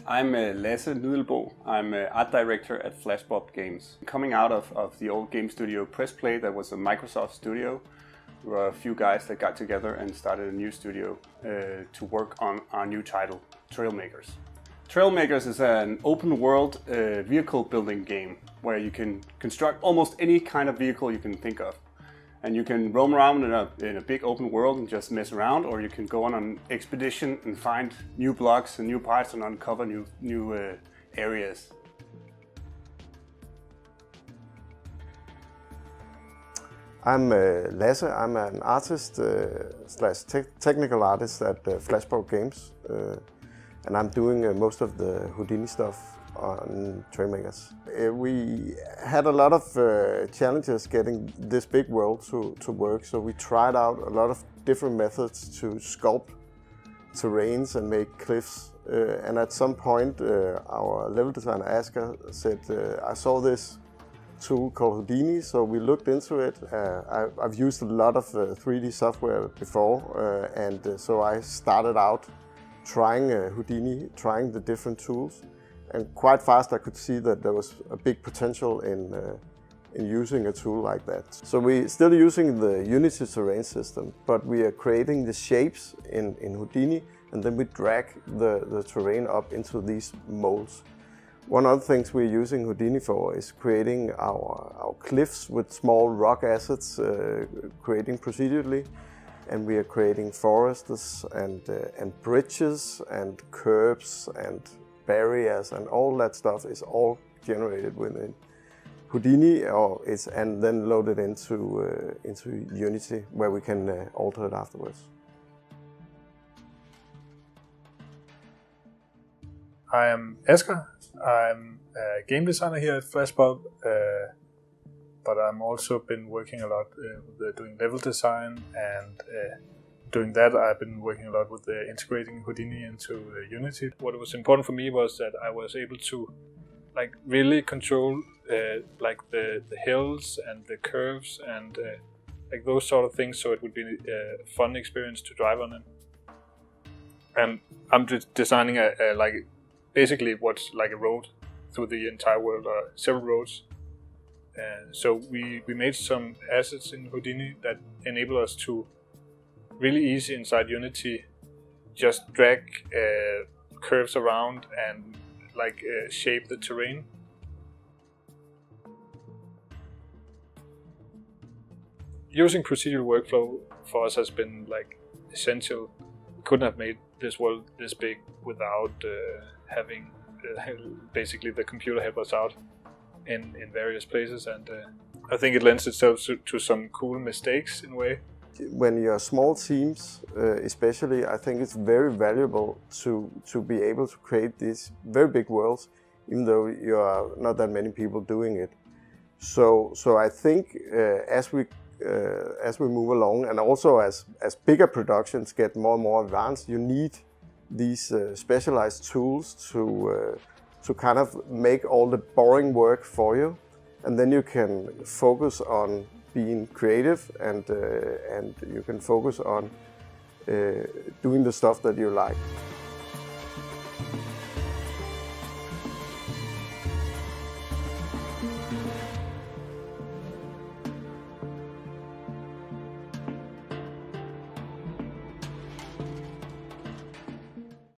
I'm Lasse Nydelbo. I'm art director at Flashbulb Games. Coming out of the old game studio Press Play that was a Microsoft studio, there were a few guys that got together and started a new studio to work on our new title, Trailmakers. Trailmakers is an open world vehicle building game where you can construct almost any kind of vehicle you can think of. And you can roam around in a big open world and just mess around, or you can go on an expedition and find new blocks and new parts and uncover new areas. I'm Lasse. I'm an artist slash technical artist at Flashbulb Games, and I'm doing most of the Houdini stuff on Trailmakers. We had a lot of challenges getting this big world to work, so we tried out a lot of different methods to sculpt terrains and make cliffs. And at some point, our level designer Asger said, I saw this tool called Houdini, so we looked into it. I've used a lot of 3D software before, and so I started out trying Houdini, trying the different tools. And quite fast I could see that there was a big potential in using a tool like that. So we're still using the Unity terrain system, but we are creating the shapes in Houdini, and then we drag the terrain up into these molds. One of the things we're using Houdini for is creating our cliffs with small rock assets, creating procedurally. And we are creating forests and bridges and curbs and barriers, and all that stuff is all generated within Houdini, and then loaded into Unity, where we can alter it afterwards. I am Asger. I'm a game designer here at Flashbulb, but I'm also been working a lot with doing level design, and doing that I've been working a lot with integrating Houdini into Unity. What was important for me was that I was able to really control the hills and the curves and those sort of things, so it would be a fun experience to drive on it. And I'm just designing basically what's like a road through the entire world, or several roads. So we made some assets in Houdini that enable us to really easy inside Unity just drag curves around and shape the terrain. Using procedural workflow for us has been essential. We couldn't have made this world this big without having basically the computer help us out in various places, and I think it lends itself to some cool mistakes in a way. When you're small teams, especially, I think it's very valuable to be able to create these very big worlds, even though you are not that many people doing it. So I think as we move along, and also as bigger productions get more and more advanced, you need these specialized tools to kind of make all the boring work for you, and then you can focus on being creative, and you can focus on doing the stuff that you like.